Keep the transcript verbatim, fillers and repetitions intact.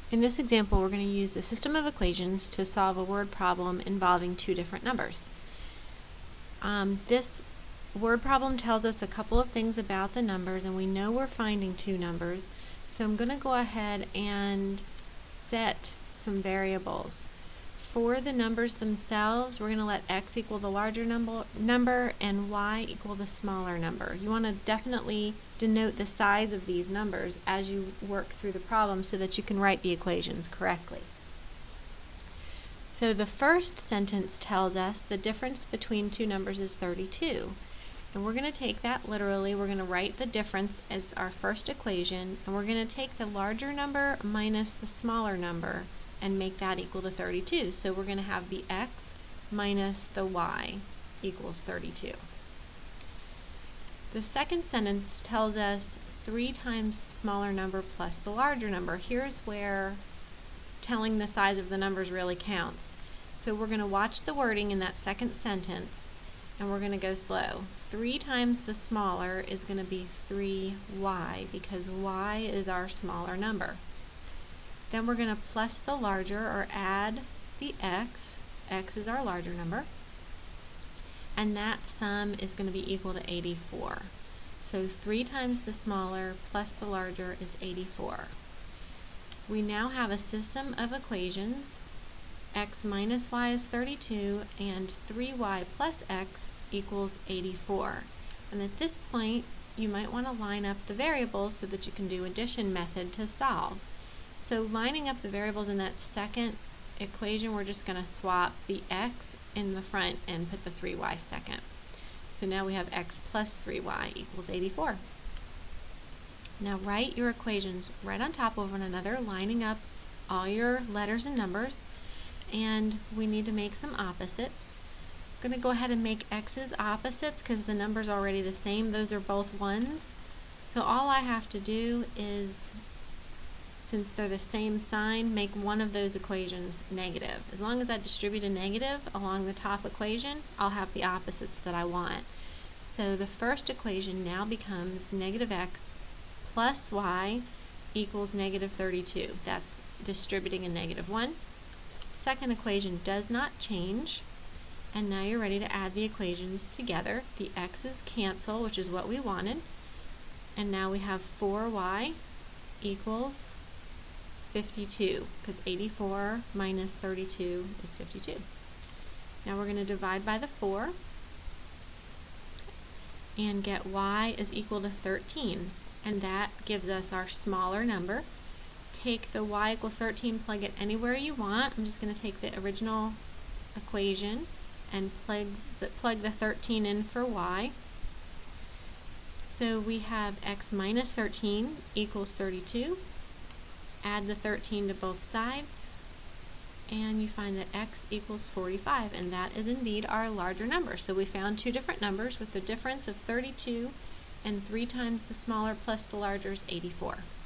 In this example, we're going to use a system of equations to solve a word problem involving two different numbers. Um, this word problem tells us a couple of things about the numbers, and we know we're finding two numbers, so I'm going to go ahead and set some variables. For the numbers themselves, we're going to let x equal the larger number, number and y equal the smaller number. You want to definitely denote the size of these numbers as you work through the problem so that you can write the equations correctly. So the first sentence tells us the difference between two numbers is thirty-two. And we're going to take that literally. We're going to write the difference as our first equation, and we're going to take the larger number minus the smaller number and make that equal to thirty-two. So we're going to have the x minus the y equals thirty-two. The second sentence tells us three times the smaller number plus the larger number. Here's where telling the size of the numbers really counts. So we're going to watch the wording in that second sentence, and we're going to go slow. three times the smaller is going to be three y, because y is our smaller number. Then we're going to plus the larger, or add the x. X is our larger number. And that sum is going to be equal to eighty-four. So three times the smaller plus the larger is eighty-four. We now have a system of equations. X minus y is thirty-two, and three y plus x equals eighty-four. And at this point, you might want to line up the variables so that you can do addition method to solve. So lining up the variables in that second equation, we're just going to swap the x in the front and put the three y second. So now we have x plus three y equals eighty-four. Now write your equations right on top of one another, lining up all your letters and numbers, and we need to make some opposites. I'm going to go ahead and make x's opposites because the number's already the same. Those are both ones. So all I have to do is, since they're the same sign, make one of those equations negative. As long as I distribute a negative along the top equation, I'll have the opposites that I want. So the first equation now becomes negative x plus y equals negative thirty-two. That's distributing a negative one. Second equation does not change. And now you're ready to add the equations together. The x's cancel, which is what we wanted. And now we have four y equals fifty-two, because eighty-four minus thirty-two is fifty-two. Now we're going to divide by the four and get y is equal to thirteen, and that gives us our smaller number. Take the y equals thirteen, plug it anywhere you want. I'm just going to take the original equation and plug the, plug the thirteen in for y. So we have x minus thirteen equals thirty-two. Add the thirteen to both sides, and you find that x equals forty-five, and that is indeed our larger number. So we found two different numbers with the difference of thirty-two, and three times the smaller plus the larger is eighty-four.